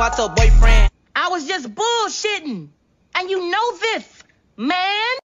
about your boyfriend. I was just bullshitting. And you know this, man.